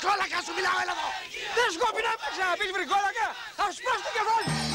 βρικόλακα σου μιλάω, έλα εδώ! Δεν σκόπι να με ξαναπείς βρικόλακα! Θα σου σπάσω το κεφάλι!